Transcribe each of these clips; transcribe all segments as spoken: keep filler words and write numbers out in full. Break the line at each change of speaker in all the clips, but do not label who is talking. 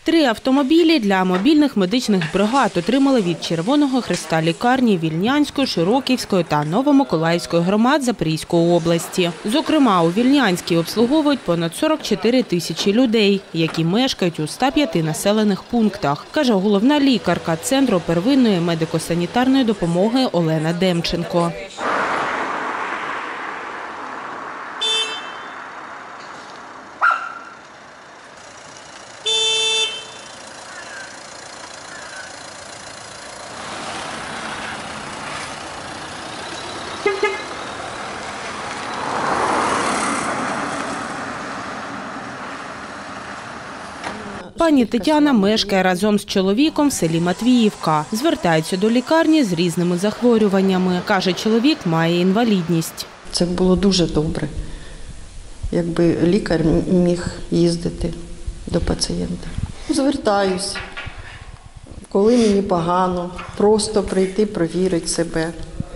Три автомобілі для мобільних медичних бригад отримали від Червоного Хреста лікарні Вільнянської, Широківської та Новомиколаївської громад Запорізької області. Зокрема, у Вільнянській обслуговують понад сорок чотири тисячі людей, які мешкають у ста п'яти населених пунктах, каже головна лікарка Центру первинної медико-санітарної допомоги Олена Демченко. Пані Тетяна мешкає разом з чоловіком в селі Матвіївка. Звертається до лікарні з різними захворюваннями. Каже, чоловік має інвалідність.
Це було дуже добре, якби лікар міг їздити до пацієнта. Звертаюсь, коли мені погано, просто прийти, провірити себе,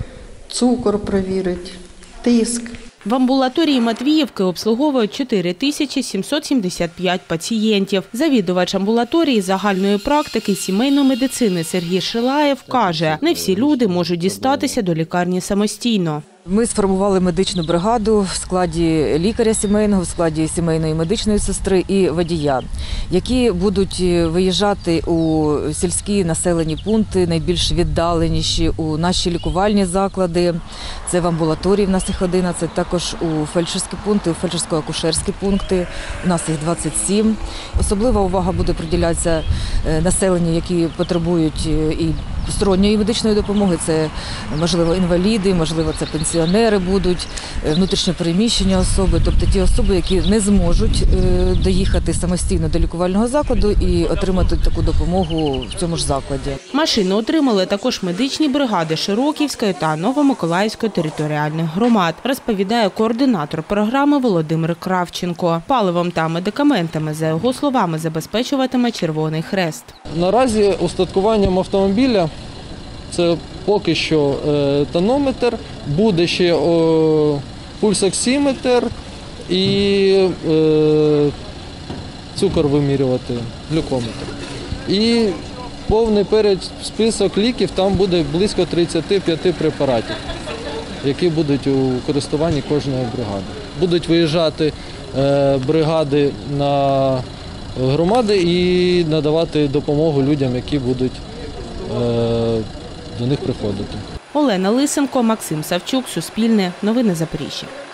цукор провірити, тиск.
В амбулаторії Матвіївки обслуговують чотири тисячі сімсот сімдесят п'ять пацієнтів. Завідувач амбулаторії загальної практики сімейної медицини Сергій Шилаєв каже, не всі люди можуть дістатися до лікарні самостійно.
Ми сформували медичну бригаду в складі лікаря сімейного, в складі сімейної медичної сестри і водія, які будуть виїжджати у сільські населені пункти, найбільш віддаленіші, у наші лікувальні заклади. Це в амбулаторії, в нас їх одинадцять, також у фельдшерські пункти, у фельдшерсько-акушерські пункти, у нас їх двадцять сім. Особлива увага буде приділятися населенню, які потребують і сторонньої медичної допомоги. Це, можливо, інваліди, можливо, це пенсіонери будуть, внутрішньо переміщені особи, тобто ті особи, які не зможуть доїхати самостійно до лікувального закладу і отримати таку допомогу в цьому ж закладі.
Машину отримали також медичні бригади Широківської та Новомиколаївської територіальних громад, розповідає координатор програми Володимир Кравченко. Паливом та медикаментами, за його словами, забезпечуватиме Червоний Хрест.
Наразі устаткуванням автомобіля це поки що тонометр, буде ще пульсоксиметр і цукор вимірювати, глюкометр. І повний перелік список ліків, там буде близько тридцяти п'яти препаратів, які будуть у користуванні кожної бригади. Будуть виїжджати бригади на громади і надавати допомогу людям, які будуть до них приходити.
Олена Лисенко, Максим Савчук, Суспільне, Новини Запоріжжя.